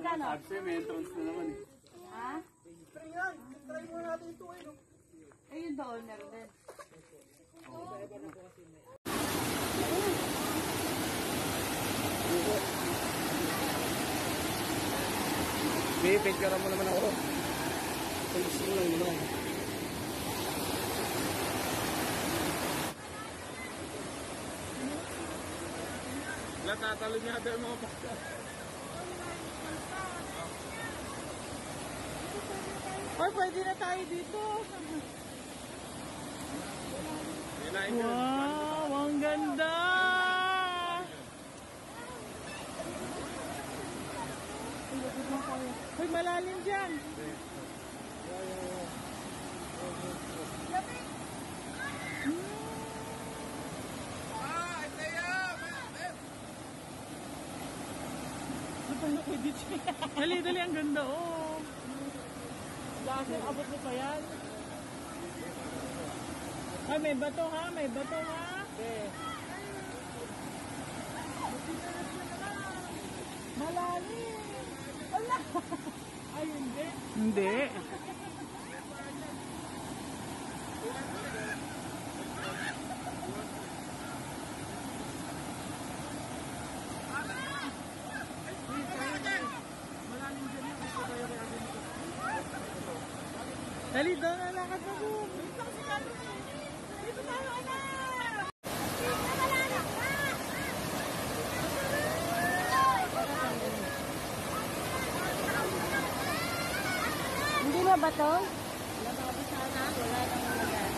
magkano? Sabi may entrance na naman eh. Ha? Try mo natin ito eh. Ayun doon, meron din. May picture mo naman ako. Tulis mo lang naman. Natatalo niya ata yung mga pakta. Hoy, pwede na tayo dito. Wow, ang ganda! Hoy, malalim dyan. Dali, dali, ang ganda, oh. Dahil, abot mo pa yan. Ay, may bato ha, may bato ha. Okay. Malalim. Wala. Ay, hindi. Hindi. Dali, doon na lakad na doon. Dito tayo, anak! Hindi na ba to? Wala ba kasi sana? Wala naman yan.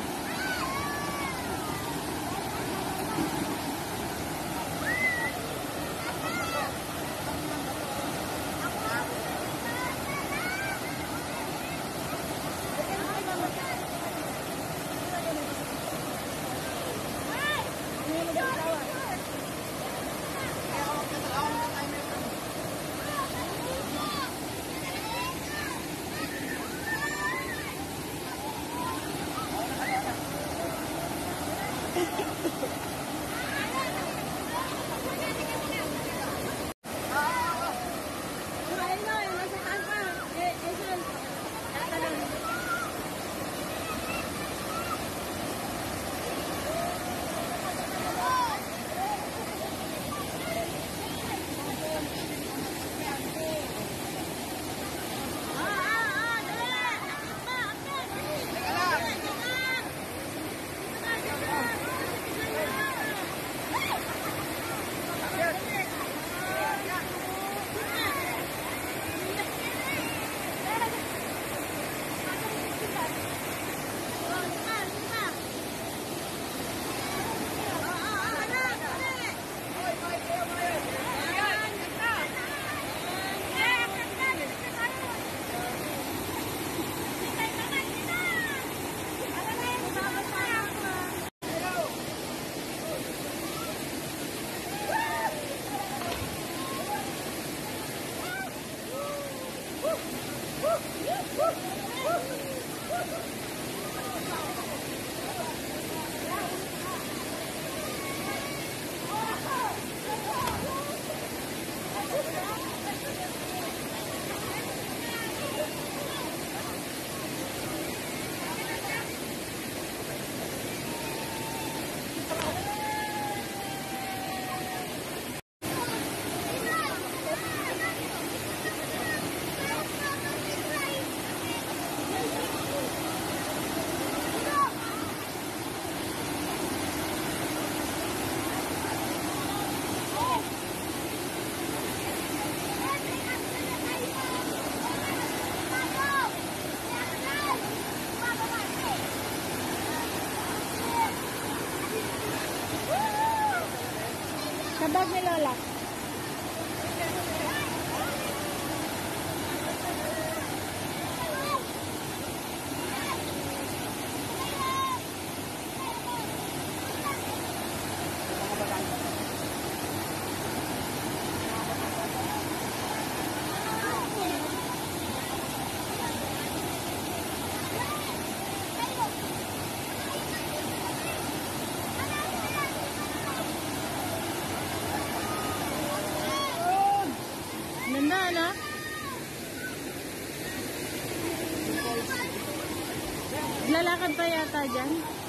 Sabag ni Lola. ano? Lalakad pa yata dyan.